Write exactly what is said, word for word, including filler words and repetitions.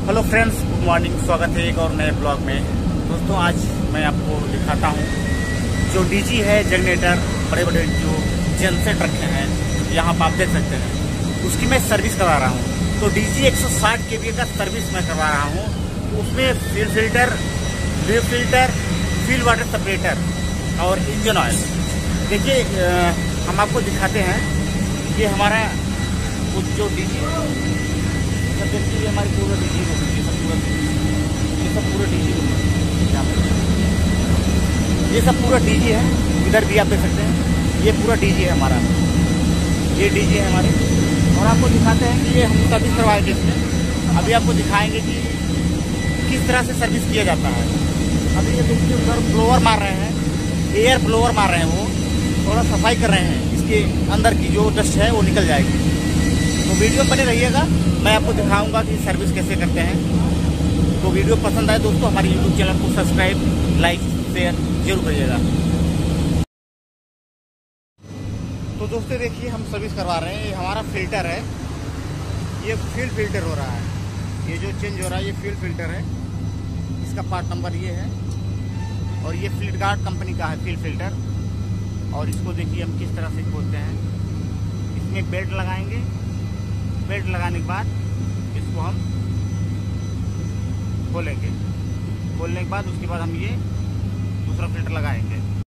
Hello friends, good morning. स्वागत है एक और नए ब्लॉग में। दोस्तों, आज मैं आपको दिखाता हूँ जो डीजी है जनरेटर, बड़े बड़े जो जनसेट रखे हैं यहाँ पर आप देख सकते हैं, उसकी मैं सर्विस करवा रहा हूँ। तो डीजी एक सौ साठ केवीए का सर्विस मैं करवा रहा हूँ। उसमें fuel filter, drip filter, fuel water separator और इंजन ऑयल। देखिए, हम आपको दिखाते हैं ये हमारा वो जो डीजी सब देखिए, ये हमारी पूरा डीजी हो गई, ये सब पूरा ये सब पूरा डीजी हो गई। ये सब पूरा डीजी है, इधर भी आप देख सकते हैं, ये पूरा डीजी है हमारा, ये डीजी है हमारे। और आपको दिखाते हैं कि ये हम सर्विस करवाएंगे इसमें। अभी आपको दिखाएंगे कि किस तरह से सर्विस किया जाता है। अभी ये देखिए, उधर ब्लोअर मार रहे हैं, एयर ब्लोअर मार रहे हैं, वो थोड़ा सफाई कर रहे हैं, इसके अंदर की जो डस्ट है वो निकल जाएगी। तो वीडियो बने रहिएगा, मैं आपको दिखाऊंगा कि सर्विस कैसे करते हैं। तो वीडियो पसंद आए दोस्तों, हमारे यूट्यूब चैनल को सब्सक्राइब, लाइक, शेयर जरूर करिएगा। तो दोस्तों देखिए, हम सर्विस करवा रहे हैं। ये हमारा फिल्टर है, ये फ्यूल फिल्टर हो रहा है। ये जो चेंज हो रहा है ये फ्यूल फिल्टर है, इसका पार्ट नंबर ये है। और ये फ्लिपकार्ट कंपनी का है फ्यूल फिल्टर। और इसको देखिए हम किस तरह से खोलते हैं। इसमें बेल्ट लगाएंगे, बेल्ट लगाने के बाद इसको हम खोलेंगे। खोलने के बाद उसके बाद हम ये दूसरा फिल्टर लगाएंगे।